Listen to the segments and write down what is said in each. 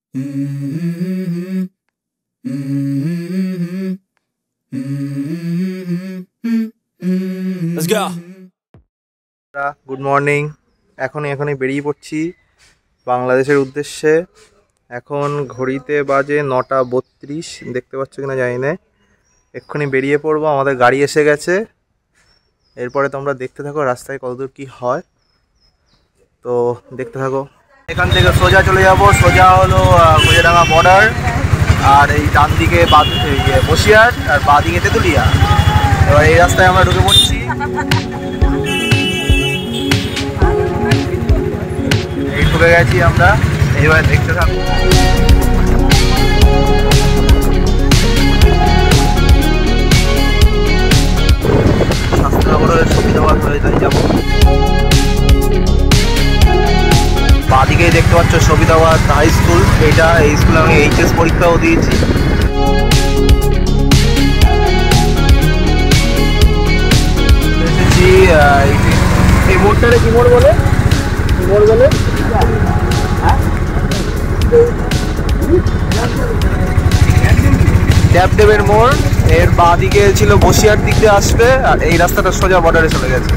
Let's go. Good morning. এখনই বেরিয়ে পড়ছি বাংলাদেশের উদ্দেশ্যে। এখন ঘড়িতে বাজে 9:32, দেখতে পাচ্ছ কিনা জানি না। এক্ষুনি বেরিয়ে পড়বো, আমাদের গাড়ি এসে গেছে। এরপরে তোমরা দেখতে থাকো রাস্তায় কতদূর কি হয়, তো দেখতে থাকো। এখান থেকে সোজা চলে যাব, সোজা হলো গোজাডাঙ্গা বর্ডার, আর এই ডান দিকে বসিরহাট আর বাঁ দিকে তেঁতুলিয়া। এবার এই রাস্তায় আমরা ঢুকে পড়ছি। এই ঢুকে গেছি আমরা, এইবার দেখতে থাকবো। স্বাস্থ্যনগরের সুবিধাবাদ হয়ে যাবো। বাদিকেই দেখতে পাচ্ছ সুবিধাবাদ হাই স্কুল। এই স্কুলে আমি এইচএস পরীক্ষাও দিয়েছি। এসেছি এই মোড়টারে কি মোড় বলে? ড্যাবডেবের মোড়। এর বাঁ দিকে ছিল বসিরহাট দিক দিয়ে আসবে, আর এই রাস্তাটা সোজা বর্ডারে চলে গেছে।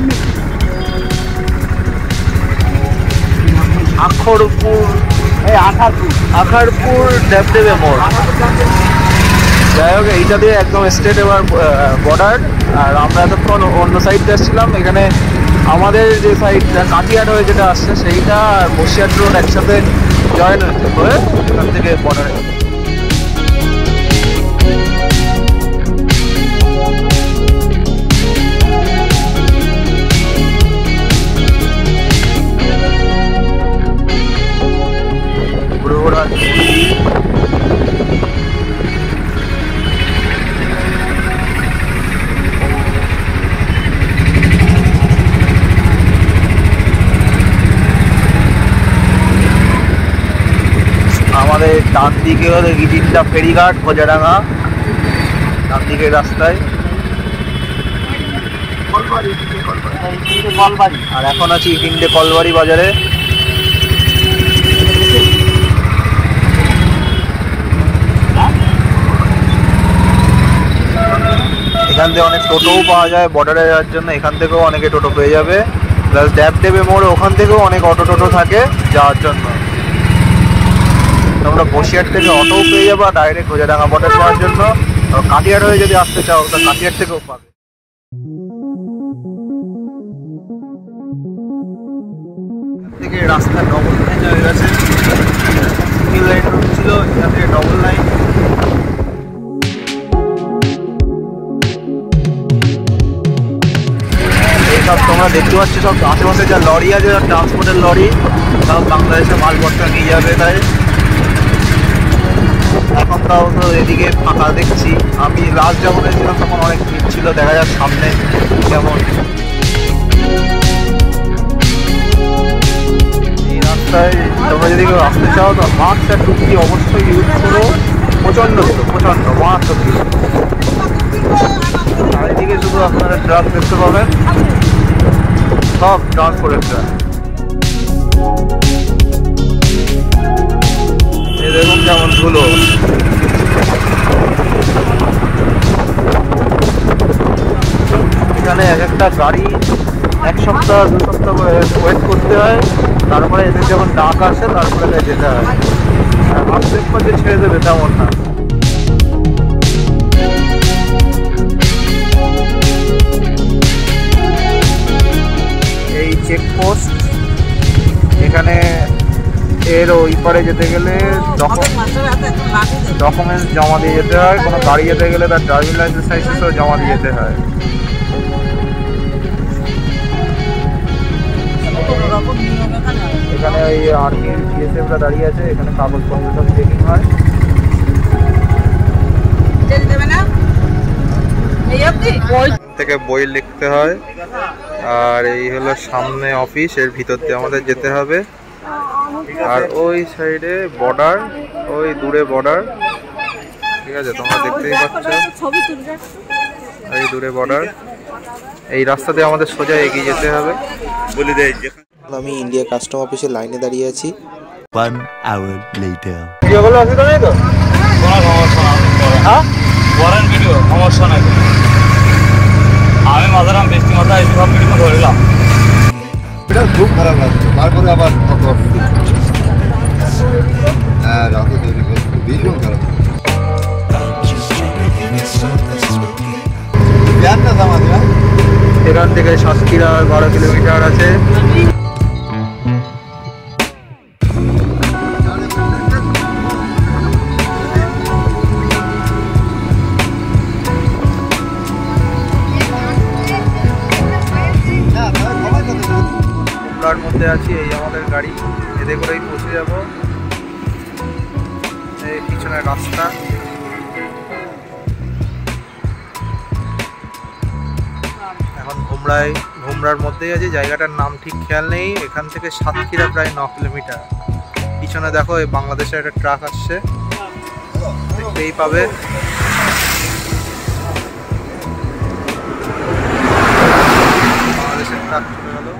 আখারপুর ড্যাবডেবে মোড়। যাই হোক, এইটা দিয়ে একদম স্ট্রেট এবার বর্ডার। আর আমরা এতক্ষণ অন্য সাইডটা এসেছিলাম। এখানে আমাদের যে সাইডটা কাটিয়াট হয়ে যেটা আসছে, সেইটা আর বসিরহাট রোড একসাথে জয়েন হয়ে এখান থেকে বর্ডারে। আমাদের ডান দিকে হলো গিটিনটা ফেরিঘাট গোজাডাঙ্গা, ডান দিকের রাস্তায়। আর এখন আছি তিনটে কলবাড়ি বাজারে। এখান থেকে অনেক টোটোও পাওয়া যায় বর্ডারে যাওয়ার জন্য, এখান থেকেও অনেকে টোটো পেয়ে যাবে। প্লাস ড্যাবডেবে মোড়, ওখান থেকেও অনেক অটো টোটো থাকে যাওয়ার জন্য। তোমরা বসিরহাট থেকে অটোও পেয়ে যাবে, ডাইরেক্ট গোজাডাঙ্গা বর্ডার যাওয়ার জন্য। কাটিয়াট হয়ে যদি আসতে চাও, তো কাটিয়াট থেকেও পাবে। থেকে রাস্তা ডবল লাইন হয়ে গেছে। সিঙ্গেল লাইন ছিল, এখান থেকে ডবল লাইন। এইসব তোমরা দেখতে পাচ্ছ, সব আশেপাশে যা লরি আছে, ট্রান্সপোর্টের লরি, সব বাংলাদেশে মালপত্র নিয়ে যাবে। তাই এখন তাও তো এদিকে ফাঁকা দেখছি। আমি লাস্ট যখন এসেছিলাম তখন অনেক ভিড় ছিল, দেখা যাক সামনে কেমন। এই রাস্তায় তোমরা যদি কেউ আসতে চাও, তো মাস্ক আর টুপি অবশ্যই ইউজ করো। প্রচণ্ড মারাত্মক ভিড়। চারিদিকে শুধু আপনারা ট্রাক দেখতে পাবেন, সব ট্রান্সপোর্টের ট্রাক। এই দেখুন কেমন ধুলো। এখানে এক একটা গাড়ি 1 সপ্তাহ 2 সপ্তাহ করে ওয়েট করতে হয়, তারপরে এদের যখন ডাক আসে তারপরে যেতে হয়। আর হাফ পথে ছেড়ে দেবে তেমন না। এই চেকপোস্ট, এখানে এর ওই পারে যেতে গেলে ডকুমেন্টস জমা দিয়ে যেতে হয়। কোনো গাড়ি যেতে গেলে তার ড্রাইভিং লাইসেন্স সাইজেও জমা দিয়ে যেতে হয়। এখানে ওই আর্মি বিএসএফরা দাঁড়িয়ে আছে, এখানে কাগজপত্র সব চেকিং হয়। থেকে বই লিখতে হয়। আর এই হলো সামনে অফিস, এর ভিতর দিয়ে আমাদের যেতে হবে। আর ওই সাইডে বর্ডার, ওই দূরে বর্ডার। ঠিক আছে, তোমরা দেখতেই পাচ্ছ, এই দূরে বর্ডার। এই রাস্তা দিয়ে আমাদের সোজা এগিয়ে যেতে হবে। বলে দেয়। আমি ইন্ডিয়া কাস্টম অফিসের লাইনে দাঁড়িয়ে আছি। 1 hour later. ভিডিও করলে অসুবিধা নেই তো? কোনো সমস্যা না। হ্যাঁ করেন ভিডিও, সমস্যা নাই। আমি মাঝারাম বৃষ্টি মাথায় সব ভিডিও ধরলাম। এটা খুব খারাপ লাগছে, তারপরে আবার কত হ্যাঁ রাতে তৈরি করছে, ভীষণ খারাপ। এখান থেকে সাতক্ষীরা 12 কিলোমিটার আছে। ভোমরার মধ্যে আছি, এই আমাদের গাড়ি, এতে করেই পৌঁছে যাব। এই পিছনের রাস্তা, এখন ভোমরার মধ্যেই আছে। জায়গাটার নাম ঠিক খেয়াল নেই। এখান থেকে সাতক্ষীরা প্রায় 9 কিলোমিটার। পিছনে দেখো এই বাংলাদেশের একটা ট্রাক আসছে, দেখতেই পাবে। বাংলাদেশের ট্রাক চলে গেল।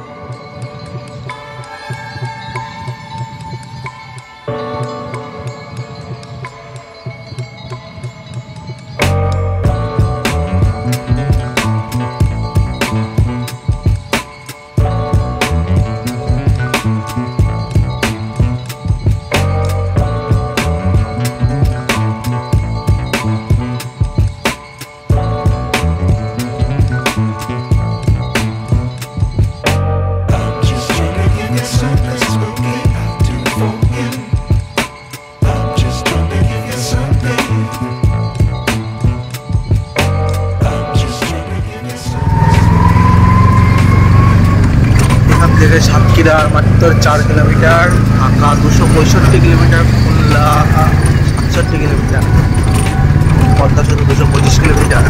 সাতক্ষীরা মাত্র 4 kilometre, Dhaka 265 kilometre, Khulna 67 kilometre, Padma সেতু 225 কিলোমিটার।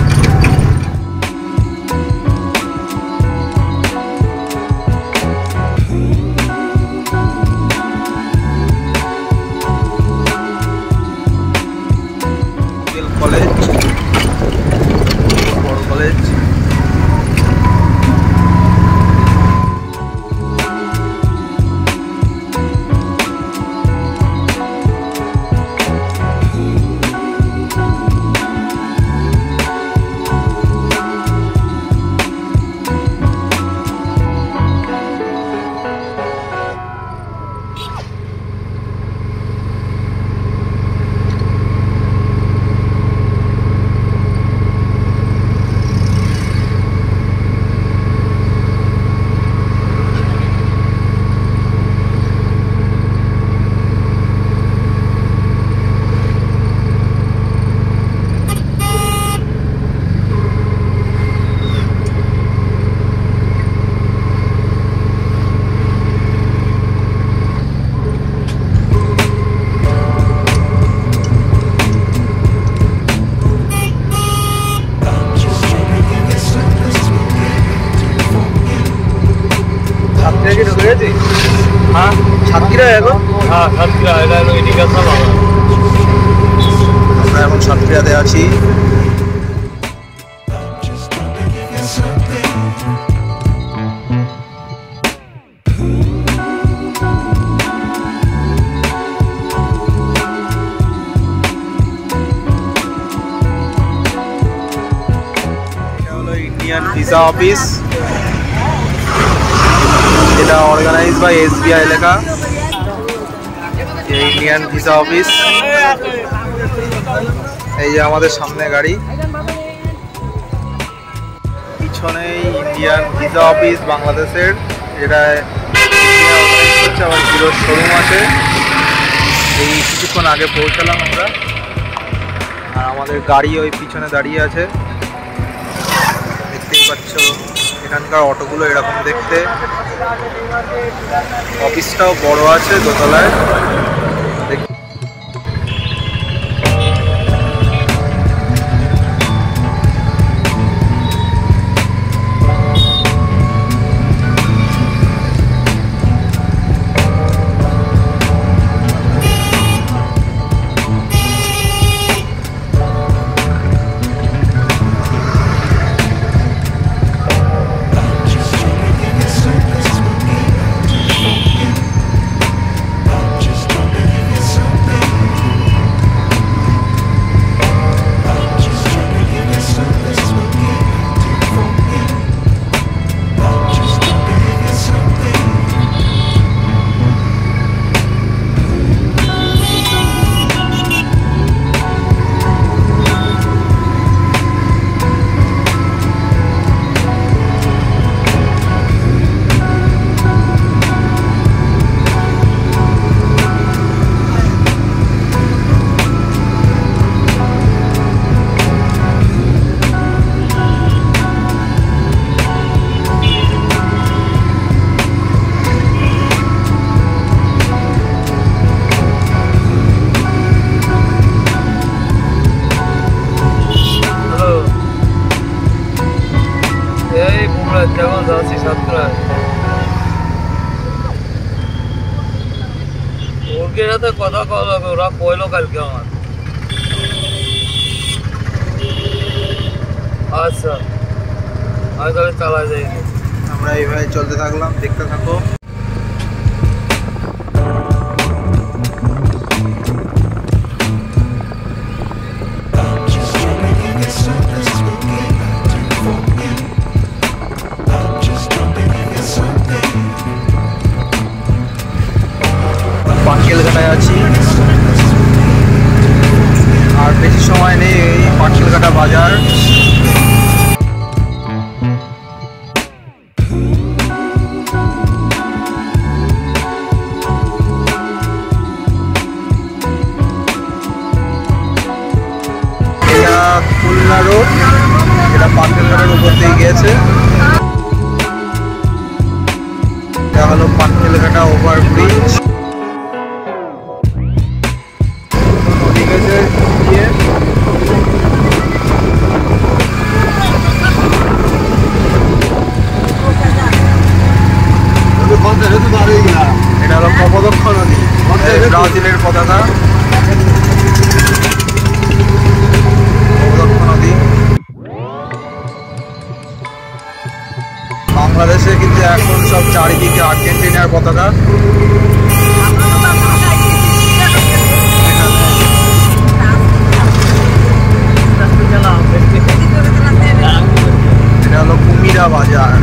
কলেজ, বড় কলেজ। সাতক্ষীরা এখন? হ্যাঁ সাতক্ষীরা, এটা হলো এদিকে সব আমরা এখন সাতক্ষীরাতে আছি। এটা হলো ইন্ডিয়ান ভিসা অফিস, এটা অর্গানাইজ বাই SBI লেখা। ইন্ডিয়ান ভিসা অফিস, এই যে আমাদের সামনে গাড়ি, পিছনেই ইন্ডিয়ান ভিসা অফিস বাংলাদেশের, যেটা আবার হিরোর শোরুম আছে। এই কিছুক্ষণ আগে পৌঁছালাম আমরা, আর আমাদের গাড়ি ওই পিছনে দাঁড়িয়ে আছে, দেখতেই পাচ্ছ। এখানকার অটোগুলো এরকম দেখতে। অফিসটাও বড় আছে, দোতলায়। সাথে কথা কলো, ওরা কইলো কালকে আমার। আচ্ছা আমি তাহলে চালা যাই। আমরা এইভাবে চলতে থাকলাম, দেখতে থাকো। পাটকেলঘাটায় আছি, আর বেশি সময় নেই। এই পাটকেলঘাটা বাজার। এটা খুলনা রোড, এটা পাটকেলঘাটার উপর দিয়ে গিয়েছে। এটা হলো পাটকেলঘাটা ওভারব্রিজ। এটা হলো কপোতাক্ষ নদী, ব্রাজিলের পতাকা। কপোতাক্ষ নদী বাংলাদেশে, কিন্তু এখন সব চারিদিকে আর্জেন্টিনার পতাকা। এটা হলো কুমিরা বাজার।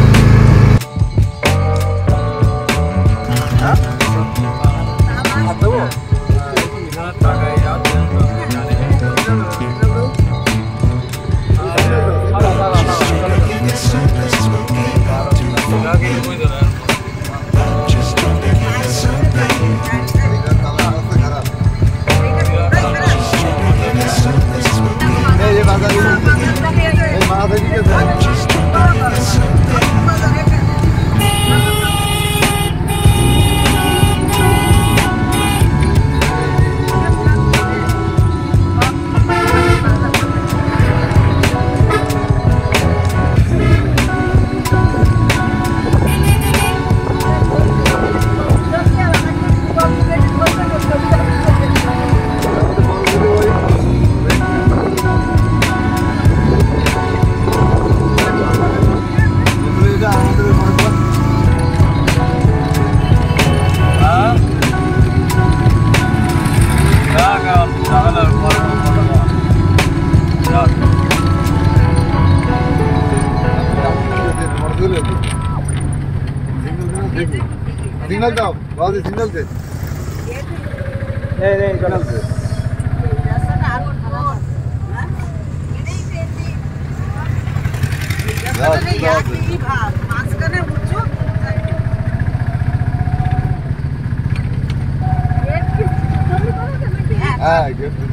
सिग्नल दो, बहुत ही सिग्नल दे। नहीं सिग्नल दे। हाँ